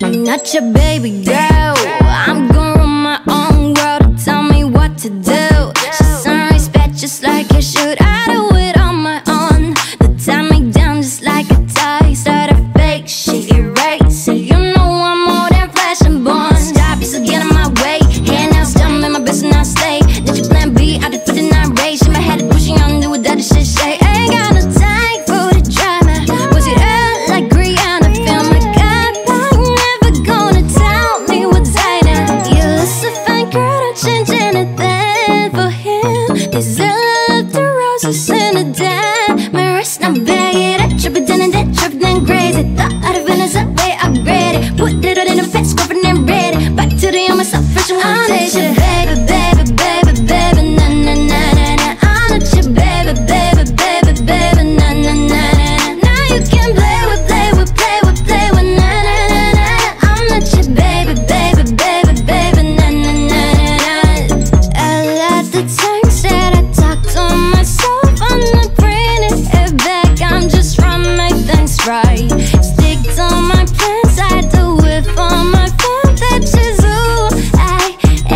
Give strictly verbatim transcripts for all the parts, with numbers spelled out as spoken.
I'm not your baby girl. I'm gonna run my own world. Tell me what to do. She's on respect just like you should. I do it on my own. They tie me down just like a tie. Start a fake, she erase it. You know I'm more than flesh and bone. Stop, you still get in my way. Hand out, stumble in my business, I stay. Did you plan B? I did for the night race. In my head, pushing on, do what that shit say. Ain't got no time for the drama. Was it early like Rihanna? Feel my God, but I'm never gonna tell me what's right now. You look so fine, girl, don't change anything for him. This love the roses in the damn. My wrist, now bag it up, trip it down and that, trip it down crazy. Thought out of Venice, that way I read it. Put it in a fast, scrubbing and ready. Back to the on myself, fresh and one take it. Baby, baby, baby, baby, na na na na na. I'm not your baby, baby, baby, baby, na na na na. Now you can play with, play with, play with, play with, na na na na. I'm not your baby, baby, baby, baby, na na na na. A lot of times that I talk to myself, I'm not bringing it back. I'm just trying to make things right. Stick to my plans, I do it for my fam. That's just who I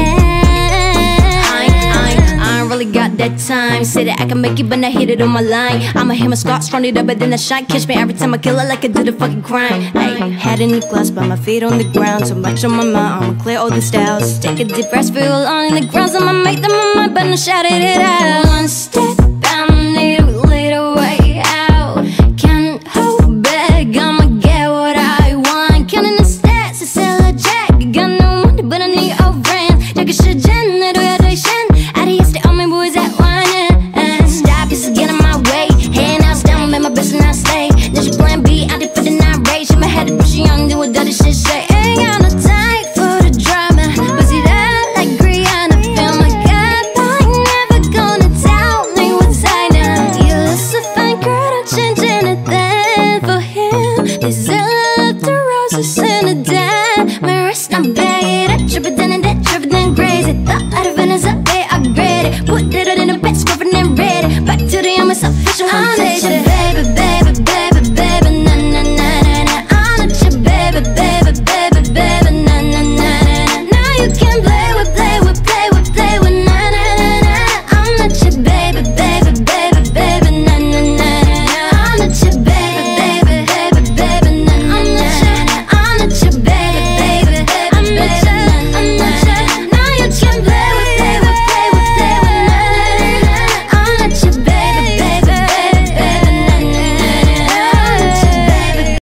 am. I ain't, I ain't, I ain't really got that time. Say that I can make it, but not hit it on my line. I'ma hit my scars, strong it up, but then I shine. Catch me every time I kill it like I do the fucking crime. Ay, head in the glass, but my feet on the ground. Too much on my mind, I'ma clear all the styles. Take a deep breath, feel along in the ground. I'ma make them on my but not shout it out. One step, I need to lead a way out. Can't hold back, I'ma get what I want. Counting the stats, I sell a jack. Got no money, but I need a friend. Take a shit, Jen, I do adoration. Adios to all my boys that want it. Stop, you still get in my way. Hand out, down, make my business, I stay. Then she plan B, I did for the night race. In my head, pushing on, do what other shit say.